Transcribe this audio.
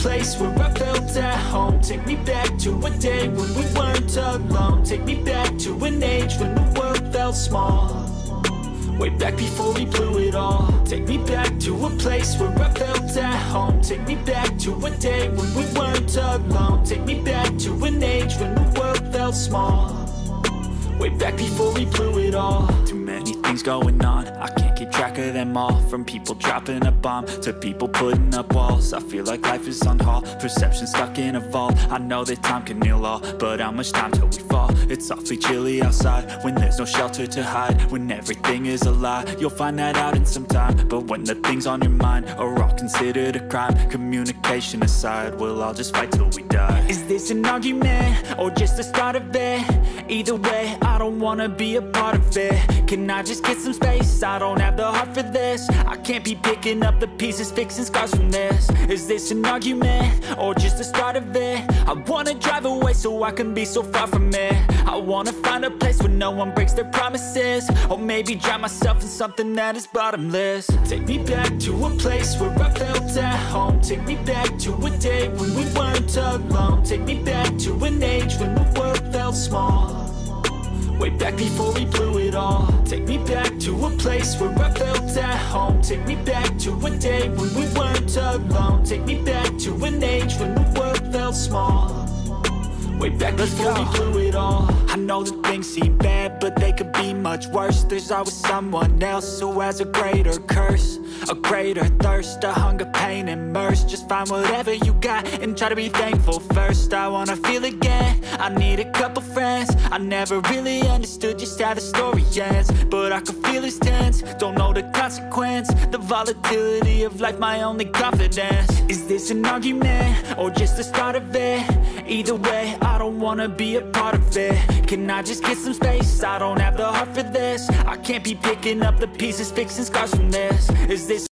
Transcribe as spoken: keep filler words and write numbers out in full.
place where I felt at home. Take me back to a day when we weren't alone. Take me back to an age when the world felt small. Way back before we blew it all. Take me back to a place where I felt at home. Take me back to a day when we weren't alone. Take me back to an age when the world felt small. Way back before we blew it all. Too many things going on, I can't keep track of them all. From people dropping a bomb to people putting up walls. I feel like life is on hold, perception stuck in a vault. I know that time can heal all, but how much time till we fall? It's awfully chilly outside when there's no shelter to hide. When everything is a lie, you'll find that out in some time. But when the things on your mind are all considered a crime, communication aside, we'll all just fight till we die. Is this an argument or just the start of it? Either way, I don't wanna be a part of it. Can I just get some space? I don't have the heart for this. I can't be picking up the pieces, fixing scars from this. Is this an argument or just the start of it? I wanna drive away so I can be so far from it. I wanna find a place where no one breaks their promises. Or maybe drown myself in something that is bottomless. Take me back to a place where I felt at home. Take me back to a day when we weren't alone. Take me back to an age when the world felt small. Way back before we blew it all. Take me back to a place where I felt at home. Take me back to a day when we weren't alone. Take me back to an age when the world felt small. Way back before we blew it all. I know that things seem bad, but they could be much worse. There's always someone else who has a greater curse, a greater thirst, a hunger, pain, and mercy. Just find whatever you got and try to be thankful first. I wanna feel again, I need a couple friends. I never really understood just how the story ends, but I can feel it's tense, don't know the consequence. The volatility of life, my only confidence. Is this an argument or just the start of it? Either way, I don't wanna be a part of it. Can I just get some space? I don't have the heart for this. I can't be picking up the pieces, fixing scars from this. Is this